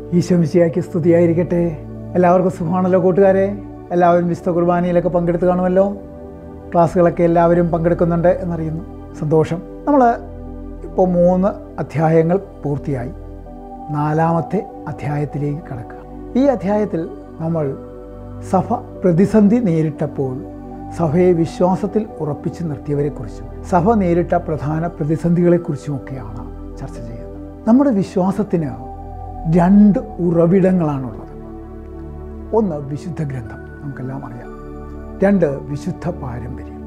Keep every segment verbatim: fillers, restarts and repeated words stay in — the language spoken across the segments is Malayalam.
ഈശോ മിശിഹായ്ക്ക് സ്തുതിയായിരിക്കട്ടെ. എല്ലാവർക്കും സുഖമാണല്ലോ കൂട്ടുകാരെ. എല്ലാവരും വിശുദ്ധ കുർബാനയിലൊക്കെ പങ്കെടുത്ത് കാണുമല്ലോ. ക്ലാസ്സുകളൊക്കെ എല്ലാവരും പങ്കെടുക്കുന്നുണ്ട് എന്നറിയുന്നു. സന്തോഷം. നമ്മൾ ഇപ്പോൾ മൂന്ന് അധ്യായങ്ങൾ പൂർത്തിയായി. നാലാമത്തെ അധ്യായത്തിലേക്ക് കടക്കുക. ഈ അധ്യായത്തിൽ നമ്മൾ സഭ പ്രതിസന്ധി നേരിട്ടപ്പോൾ സഭയെ വിശ്വാസത്തിൽ ഉറപ്പിച്ചു നിർത്തിയവരെക്കുറിച്ചും സഭ നേരിട്ട പ്രധാന പ്രതിസന്ധികളെക്കുറിച്ചുമൊക്കെയാണ് ചർച്ച ചെയ്യുന്നത്. നമ്മുടെ വിശ്വാസത്തിന് രണ്ട് ഉറവിടങ്ങളാണുള്ളത്. ഒന്ന് വിശുദ്ധ ഗ്രന്ഥം, നമുക്കെല്ലാം അറിയാം. രണ്ട് വിശുദ്ധ പാരമ്പര്യം.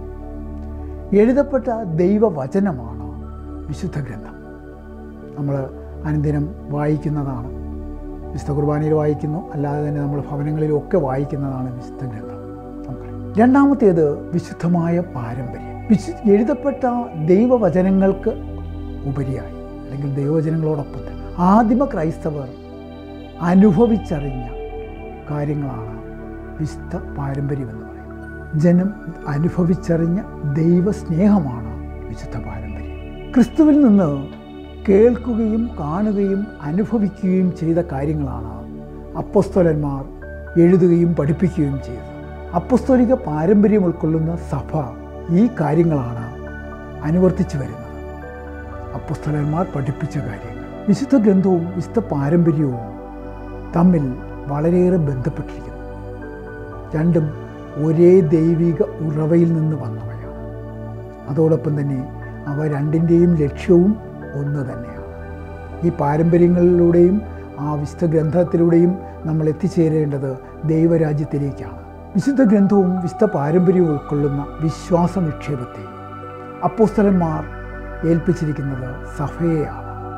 എഴുതപ്പെട്ട ദൈവവചനമാണ് വിശുദ്ധ ഗ്രന്ഥം. നമ്മൾ അനുദിനം വായിക്കുന്നതാണ്. വിശുദ്ധ കുർബാനയിൽ വായിക്കുന്നു, അല്ലാതെ തന്നെ നമ്മൾ ഭവനങ്ങളിലും ഒക്കെ വായിക്കുന്നതാണ് വിശുദ്ധ ഗ്രന്ഥം. നമുക്കറിയാം. രണ്ടാമത്തേത് വിശുദ്ധമായ പാരമ്പര്യം. വിശു എഴുതപ്പെട്ട ദൈവവചനങ്ങൾക്ക് ഉപരിയായി അല്ലെങ്കിൽ ദൈവവചനങ്ങളോടൊപ്പം തന്നെ ആദിമ ക്രൈസ്തവർ അനുഭവിച്ചറിഞ്ഞ കാര്യങ്ങളാണ് വിശുദ്ധ പാരമ്പര്യം എന്ന് പറയുന്നത്. ജനം അനുഭവിച്ചറിഞ്ഞ ദൈവസ്നേഹമാണ് വിശുദ്ധ പാരമ്പര്യം. ക്രിസ്തുവിൽ നിന്ന് കേൾക്കുകയും കാണുകയും അനുഭവിക്കുകയും ചെയ്ത കാര്യങ്ങളാണ് അപ്പോസ്തലന്മാർ എഴുതുകയും പഠിപ്പിക്കുകയും ചെയ്തത്. അപ്പോസ്തോലിക പാരമ്പര്യം ഉൾക്കൊള്ളുന്ന സഭ ഈ കാര്യങ്ങളാണ് അനുവർത്തിച്ചു വരുന്നത്. അപ്പോസ്തലന്മാർ പഠിപ്പിച്ച കാര്യങ്ങൾ. വിശുദ്ധ ഗ്രന്ഥവും വിശുദ്ധ പാരമ്പര്യവും തമ്മിൽ വളരെയേറെ ബന്ധപ്പെട്ടിരിക്കുന്നു. രണ്ടും ഒരേ ദൈവിക ഉറവയിൽ നിന്ന് വന്നവയാണ്. അതോടൊപ്പം തന്നെ അവ രണ്ടിൻ്റെയും ലക്ഷ്യവും ഒന്ന് തന്നെയാണ്. ഈ പാരമ്പര്യങ്ങളിലൂടെയും ആ വിശുദ്ധ ഗ്രന്ഥത്തിലൂടെയും നമ്മൾ എത്തിച്ചേരേണ്ടത് ദൈവരാജ്യത്തിലേക്കാണ്. വിശുദ്ധ ഗ്രന്ഥവും വിശുദ്ധ പാരമ്പര്യവും ഉൾക്കൊള്ളുന്ന വിശ്വാസ നിക്ഷേപത്തെ അപ്പോസ്തലന്മാർ ഏൽപ്പിച്ചിരിക്കുന്നത് സഭയെയാണ്.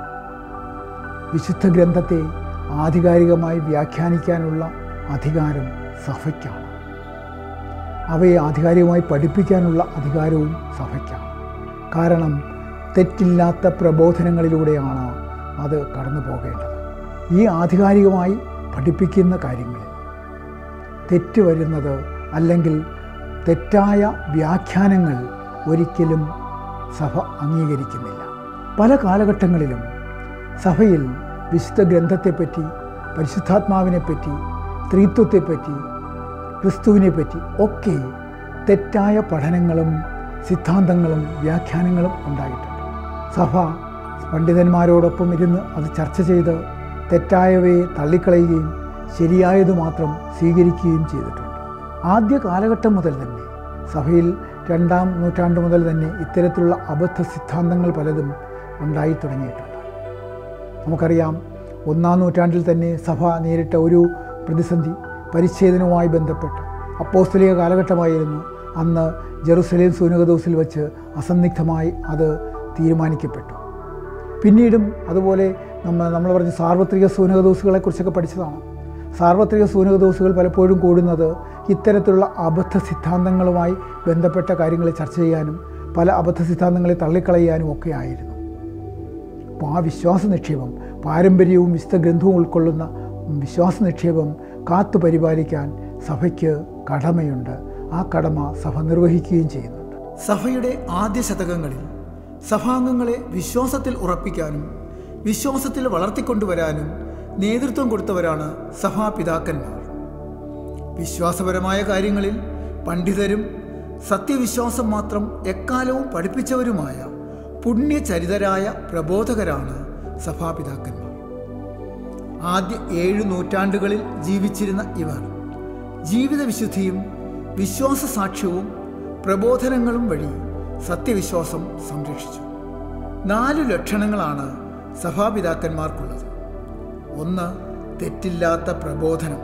വിശുദ്ധ ഗ്രന്ഥത്തെ ആധികാരികമായി വ്യാഖ്യാനിക്കാനുള്ള അധികാരം സഭയ്ക്കാണ്. അവയെ ആധികാരികമായി പഠിപ്പിക്കാനുള്ള അധികാരവും സഭയ്ക്കാണ്. കാരണം തെറ്റില്ലാത്ത പ്രബോധനങ്ങളിലൂടെയാണ് അത് കടന്നു പോകേണ്ടത്. ഈ ആധികാരികമായി പഠിപ്പിക്കുന്ന കാര്യങ്ങളിൽ തെറ്റ് വരുന്നത് അല്ലെങ്കിൽ തെറ്റായ വ്യാഖ്യാനങ്ങൾ ഒരിക്കലും സഭ അംഗീകരിക്കുന്നില്ല. പല കാലഘട്ടങ്ങളിലും സഭയിൽ വിശുദ്ധ ഗ്രന്ഥത്തെപ്പറ്റി, പരിശുദ്ധാത്മാവിനെപ്പറ്റി, ത്രിത്വത്തെപ്പറ്റി, ക്രിസ്തുവിനെപ്പറ്റി ഒക്കെ തെറ്റായ പഠനങ്ങളും സിദ്ധാന്തങ്ങളും വ്യാഖ്യാനങ്ങളും ഉണ്ടായിട്ടുണ്ട്. സഭ പണ്ഡിതന്മാരോടൊപ്പം ഇരുന്ന് അത് ചർച്ച ചെയ്ത് തെറ്റായവയെ തള്ളിക്കളയുകയും ശരിയായത് മാത്രം സ്വീകരിക്കുകയും ചെയ്തിട്ടുണ്ട്. ആദ്യ കാലഘട്ടം മുതൽ തന്നെ സഭയിൽ രണ്ടാം നൂറ്റാണ്ട് മുതൽ തന്നെ ഇത്തരത്തിലുള്ള അബദ്ധ സിദ്ധാന്തങ്ങൾ പലതും ഉണ്ടായി തുടങ്ങിയിട്ടുണ്ട്. നമുക്കറിയാം, ഒന്നാം നൂറ്റാണ്ടിൽ തന്നെ സഭ നേരിട്ട ഒരു പ്രതിസന്ധി പരിച്ഛേദനവുമായി ബന്ധപ്പെട്ട് അപ്പോസ്തലിക കാലഘട്ടമായിരുന്നു. അന്ന് ജെറുസലേം സൂനകദോസിൽ വെച്ച് അസന്നിഗ്ധമായി അത് തീരുമാനിക്കപ്പെട്ടു. പിന്നീടും അതുപോലെ നമ്മൾ നമ്മൾ പറഞ്ഞ സാർവത്രിക സൂനകദോസുകളെക്കുറിച്ചൊക്കെ പഠിച്ചതാണ്. സാർവത്രിക സൂനകദോസുകൾ പലപ്പോഴും കൂടുന്നത് ഇത്തരത്തിലുള്ള അബദ്ധ സിദ്ധാന്തങ്ങളുമായി ബന്ധപ്പെട്ട കാര്യങ്ങളെ ചർച്ച ചെയ്യാനും പല അബദ്ധ സിദ്ധാന്തങ്ങളെ തള്ളിക്കളയാനും ഒക്കെ ആയിരുന്നു. അപ്പോൾ ആ വിശ്വാസ നിക്ഷേപം, പാരമ്പര്യവും വിശുദ്ധ ഗ്രന്ഥവും ഉൾക്കൊള്ളുന്ന വിശ്വാസ നിക്ഷേപം കാത്തു പരിപാലിക്കാൻ സഭയ്ക്ക് കടമയുണ്ട്. ആ കടമ സഭ നിർവഹിക്കുകയും ചെയ്യുന്നുണ്ട്. സഭയുടെ ആദ്യ ശതകങ്ങളിൽ സഭാംഗങ്ങളെ വിശ്വാസത്തിൽ ഉറപ്പിക്കാനും വിശ്വാസത്തിൽ വളർത്തിക്കൊണ്ടുവരാനും നേതൃത്വം കൊടുത്തവരാണ് സഭാപിതാക്കന്മാർ. വിശ്വാസപരമായ കാര്യങ്ങളിൽ പണ്ഡിതരും സത്യവിശ്വാസം മാത്രം എക്കാലവും പഠിപ്പിച്ചവരുമായ പുണ്യചരിതരായ പ്രബോധകരാണ് സഭാപിതാക്കന്മാർ. ആദ്യ ഏഴു നൂറ്റാണ്ടുകളിൽ ജീവിച്ചിരുന്ന ഇവർ ജീവിത വിശുദ്ധിയും വിശ്വാസ സാക്ഷ്യവും പ്രബോധനങ്ങളും വഴി സത്യവിശ്വാസം സംരക്ഷിച്ചു. നാലു ലക്ഷണങ്ങളാണ് സഭാപിതാക്കന്മാർക്കുള്ളത്. ഒന്ന്, തെറ്റില്ലാത്ത പ്രബോധനം.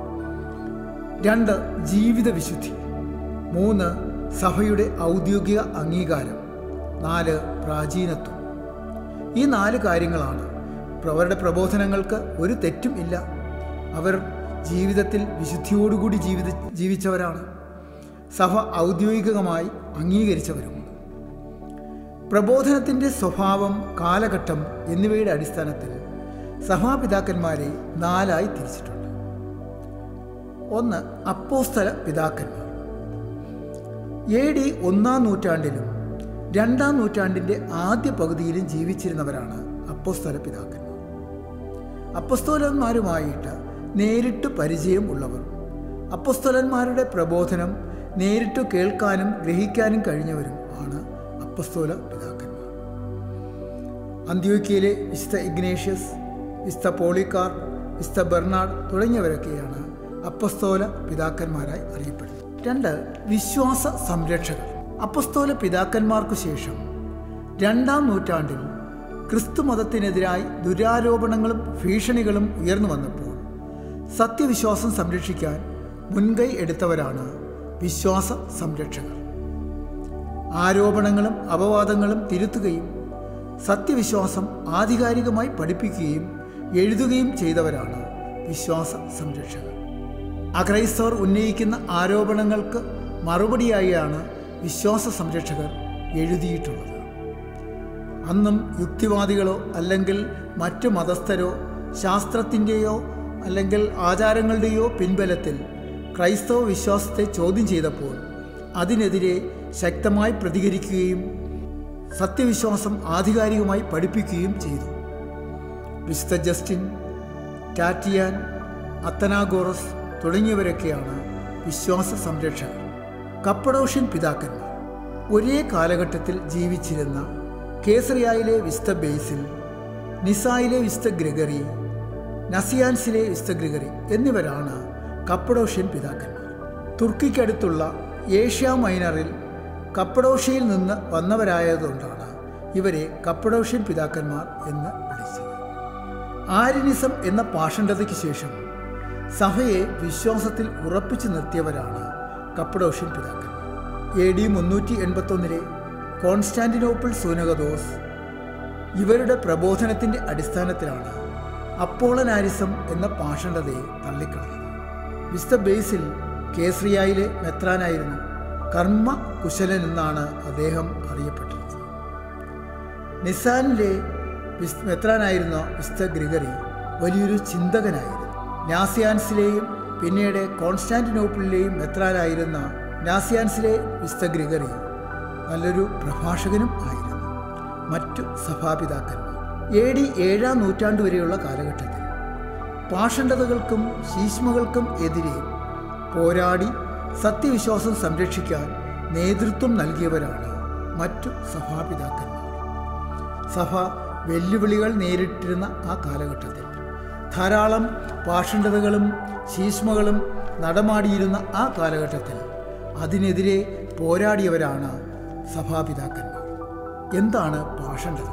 രണ്ട്, ജീവിത വിശുദ്ധി. മൂന്ന്, സഭയുടെ ഔദ്യോഗിക അംഗീകാരം. നാല്, പ്രാചീനത്വം. ഈ നാല് കാര്യങ്ങളാണ്. അവരുടെ പ്രബോധനങ്ങൾക്ക് ഒരു തെറ്റും ഇല്ല. അവർ ജീവിതത്തിൽ വിശുദ്ധിയോടുകൂടി ജീവിത ജീവിച്ചവരാണ്. സഭ ഔദ്യോഗികമായി അംഗീകരിച്ചവരുമുണ്ട്. പ്രബോധനത്തിൻ്റെ സ്വഭാവം, കാലഘട്ടം എന്നിവയുടെ അടിസ്ഥാനത്തിൽ സഭാപിതാക്കന്മാരെ നാലായി തിരിച്ചിട്ടുണ്ട്. ഒന്ന്, അപ്പോസ്തല പിതാക്കന്മാർ. എ ഡി ഒന്നാം നൂറ്റാണ്ടിലും രണ്ടാം നൂറ്റാണ്ടിൻ്റെ ആദ്യ പകുതിയിലും ജീവിച്ചിരുന്നവരാണ് അപ്പോസ്തല പിതാക്കന്മാർ. അപ്പസ്തോലന്മാരുമായിട്ട് നേരിട്ട് പരിചയം ഉള്ളവർ, അപ്പസ്തോലന്മാരുടെ പ്രബോധനം നേരിട്ട് കേൾക്കാനും ഗ്രഹിക്കാനും കഴിഞ്ഞവരും ആണ് അപ്പസ്തോല പിതാക്കന്മാർ. അന്ത്യോക്യയിലെ വിശുദ്ധ ഇഗ്നേഷ്യസ്, വിശുദ്ധ പോളികാർപ്പ്, വിശുദ്ധ ബെർണാഡ് തുടങ്ങിയവരൊക്കെയാണ് അപ്പസ്തോല പിതാക്കന്മാരായി അറിയപ്പെടുന്നത്. രണ്ട്, വിശ്വാസ സംരക്ഷകർ. അപ്പസ്തോല പിതാക്കന്മാർക്കു ശേഷം രണ്ടാം നൂറ്റാണ്ടിൽ ക്രിസ്തു മതത്തിനെതിരായി ദുരാരോപണങ്ങളും ഭീഷണികളും ഉയർന്നു വന്നപ്പോൾ സത്യവിശ്വാസം സംരക്ഷിക്കാൻ മുൻകൈ എടുത്തവരാണ് വിശ്വാസ സംരക്ഷകർ. ആരോപണങ്ങളും അപവാദങ്ങളും തിരുത്തുകയും സത്യവിശ്വാസം ആധികാരികമായി പഠിപ്പിക്കുകയും എഴുതുകയും ചെയ്തവരാണ് വിശ്വാസ സംരക്ഷകർ. അക്രൈസ്തവർ ഉന്നയിക്കുന്ന ആരോപണങ്ങൾക്ക് മറുപടിയായാണ് വിശ്വാസ സംരക്ഷകർ എഴുതിയിട്ടുള്ളത്. അന്നും യുക്തിവാദികളോ അല്ലെങ്കിൽ മറ്റു മതസ്ഥരോ ശാസ്ത്രത്തിൻ്റെയോ അല്ലെങ്കിൽ ആചാരങ്ങളുടെയോ പിൻബലത്തിൽ ക്രൈസ്തവ വിശ്വാസത്തെ ചോദ്യം ചെയ്തപ്പോൾ അതിനെതിരെ ശക്തമായി പ്രതികരിക്കുകയും സത്യവിശ്വാസം ആധികാരികമായി പഠിപ്പിക്കുകയും ചെയ്തു. വിശുദ്ധ ജസ്റ്റിൻ, ടാറ്റിയാൻ, അത്തനാഗോറസ് തുടങ്ങിയവരൊക്കെയാണ് വിശ്വാസ സംരക്ഷകർ. കപ്പഡോഷ്യൻ പിതാക്കന്മാർ. ഒരേ കാലഘട്ടത്തിൽ ജീവിച്ചിരുന്ന കേസറിയായിലെ വിശുദ്ധ ബേസിൽ, നിസായിലെ വിശുദ്ധ ഗ്രിഗറി, നസിയാൻസിലെ വിശുദ്ധ ഗ്രിഗറി എന്നിവരാണ് കപ്പഡോഷ്യൻ പിതാക്കന്മാർ. തുർക്കിക്കടുത്തുള്ള ഏഷ്യ മൈനറിൽ കപ്പഡോഷ്യയിൽ നിന്ന് വന്നവരായതുകൊണ്ടാണ് ഇവരെ കപ്പഡോഷ്യൻ പിതാക്കന്മാർ എന്ന് വിളിച്ചത്. ആര്യനിസം എന്ന പാഷണ്ഡതയ്ക്ക് ശേഷം സഭയെ വിശ്വാസത്തിൽ ഉറപ്പിച്ചു നിർത്തിയവരാണ് കപ്പഡോഷ്യൻ പിതാക്കന്മാർ. എ ഡി മുന്നൂറ്റി എൺപത്തൊന്നിലെ കോൺസ്റ്റാന്റിനോപ്പിൾ സൂനകദോസ് ഇവരുടെ പ്രബോധനത്തിൻ്റെ അടിസ്ഥാനത്തിലാണ് അപ്പോളനാരിസം എന്ന പാഷണ്ഡതയെ തള്ളിക്കളഞ്ഞത്. വിശുദ്ധ ബേസിൽ കേസറിയായിലെ മെത്രാനായിരുന്നു. കർമ്മ കുശലൻ എന്നാണ് അദ്ദേഹം അറിയപ്പെട്ടിരുന്നത്. നിസാനിലെ വിശ് മെത്രാനായിരുന്ന വിശുദ്ധ ഗ്രിഗറി വലിയൊരു ചിന്തകനായിരുന്നു. നാസിയാൻസിലെയും പിന്നീട് കോൺസ്റ്റാന്റിനോപ്പിളിലെയും മെത്രാനായിരുന്ന നാസിയാൻസിലെ വിശുദ്ധ ഗ്രിഗറി നല്ലൊരു പ്രഭാഷകനും ആയിരുന്നു. മറ്റു സഭാപിതാക്കന്മാർ. എ ഡി ഏഴാം നൂറ്റാണ്ട് വരെയുള്ള കാലഘട്ടത്തിൽ പാഷണ്ഡതകൾക്കും ശീശ്മകൾക്കും എതിരെ പോരാടി സത്യവിശ്വാസം സംരക്ഷിക്കാൻ നേതൃത്വം നൽകിയവരാണ് മറ്റു സഭാപിതാക്കന്മാർ. സഭ വെല്ലുവിളികൾ നേരിട്ടിരുന്ന ആ കാലഘട്ടത്തിൽ ധാരാളം പാഷണ്ഡതകളും ശീശ്മകളും നടമാടിയിരുന്ന ആ കാലഘട്ടത്തിൽ അതിനെതിരെ പോരാടിയവരാണ് സഭാപിതാക്കന്മാർ. എന്താണ് പാഷണ്ഡത?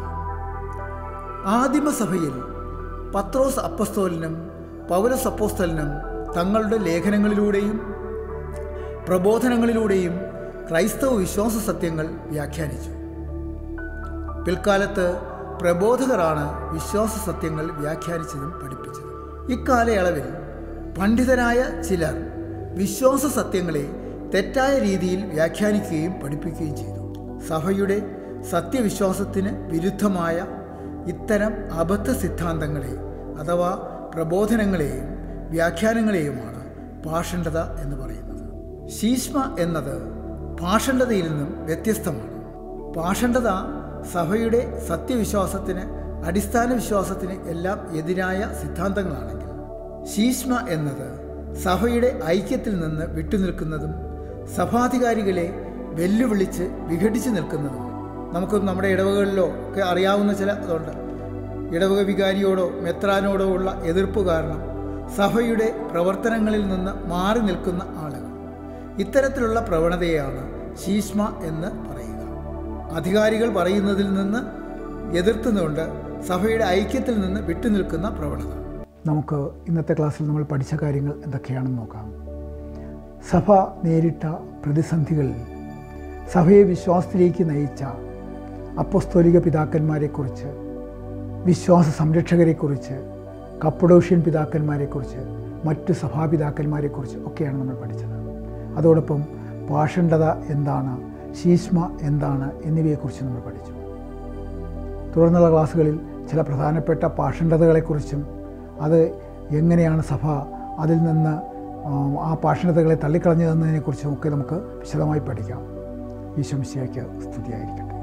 ആദിമസഭയിൽ പത്രോസ് അപ്പസ്തോലനും പൗലോസ് അപ്പോസ്തലനും തങ്ങളുടെ ലേഖനങ്ങളിലൂടെയും പ്രബോധനങ്ങളിലൂടെയും ക്രൈസ്തവ വിശ്വാസ സത്യങ്ങൾ വ്യാഖ്യാനിച്ചു. പിൽക്കാലത്ത് പ്രബോധകരാണ് വിശ്വാസ സത്യങ്ങൾ വ്യാഖ്യാനിച്ചതും പഠിപ്പിച്ചതും. ഇക്കാലയളവിൽ പണ്ഡിതരായ ചിലർ വിശ്വാസ സത്യങ്ങളെ തെറ്റായ രീതിയിൽ വ്യാഖ്യാനിക്കുകയും പഠിപ്പിക്കുകയും ചെയ്തു. സഭയുടെ സത്യവിശ്വാസത്തിന് വിരുദ്ധമായ ഇത്തരം അബദ്ധ സിദ്ധാന്തങ്ങളെ അഥവാ പ്രബോധനങ്ങളെയും വ്യാഖ്യാനങ്ങളെയുമാണ് പാഷണ്ഡത എന്ന് പറയുന്നത്. ശീശ്മ എന്നത് പാഷണ്ഡതയിൽ നിന്നും വ്യത്യസ്തമാണ്. പാഷണ്ഡത സഭയുടെ സത്യവിശ്വാസത്തിന് അടിസ്ഥാന വിശ്വാസത്തിന് എല്ലാം എതിരായ സിദ്ധാന്തങ്ങളാണെങ്കിൽ ശീശ്മ എന്നത് സഭയുടെ ഐക്യത്തിൽ നിന്ന് വിട്ടുനിൽക്കുന്നതും സഭാധികാരികളെ വെല്ലുവിളിച്ച് വിഘടിച്ച് നിൽക്കുന്നതും. നമുക്ക് നമ്മുടെ ഇടവകളിലോ ഒക്കെ അറിയാവുന്ന ചില അതുണ്ട്. ഇടവക വികാരിയോടോ മെത്രാനോടോ ഉള്ള എതിർപ്പ് കാരണം സഭയുടെ പ്രവർത്തനങ്ങളിൽ നിന്ന് മാറി നിൽക്കുന്ന ആളുകൾ. ഇത്തരത്തിലുള്ള പ്രവണതയാണ് ശീശ്മ എന്ന് പറയുക. അധികാരികൾ പറയുന്നതിൽ നിന്ന് എതിർത്തുന്നുകൊണ്ട് സഭയുടെ ഐക്യത്തിൽ നിന്ന് വിട്ടുനിൽക്കുന്ന പ്രവണത. നമുക്ക് ഇന്നത്തെ ക്ലാസ്സിൽ നമ്മൾ പഠിച്ച കാര്യങ്ങൾ എന്തൊക്കെയാണെന്ന് നോക്കാം. സഭ നേരിട്ട പ്രതിസന്ധികളിൽ സഭയെ വിശ്വാസത്തിലേക്ക് നയിച്ച അപ്പോസ്തോലിക പിതാക്കന്മാരെക്കുറിച്ച്, വിശ്വാസ സംരക്ഷകരെക്കുറിച്ച്, കപ്പഡോഷ്യൻ പിതാക്കന്മാരെക്കുറിച്ച്, മറ്റു സഭാപിതാക്കന്മാരെക്കുറിച്ച് ഒക്കെയാണ് നമ്മൾ പഠിച്ചത്. അതോടൊപ്പം പാഷണ്ഡത എന്താണ്, ശീശ്മ എന്താണ് എന്നിവയെക്കുറിച്ച് നമ്മൾ പഠിച്ചു. തുടർന്നുള്ള ക്ലാസ്സുകളിൽ ചില പ്രധാനപ്പെട്ട പാഷണ്ഡതകളെക്കുറിച്ചും അത് എങ്ങനെയാണ് സഭ അതിൽ നിന്ന് ആ പാഷണ്ഡതകളെ തള്ളിക്കളഞ്ഞതെന്നതിനെക്കുറിച്ചും ഒക്കെ നമുക്ക് വിശദമായി പഠിക്കാം. ഈശോ മിശിഹായ്ക്ക് സ്തുതിയായിരിക്കട്ടെ.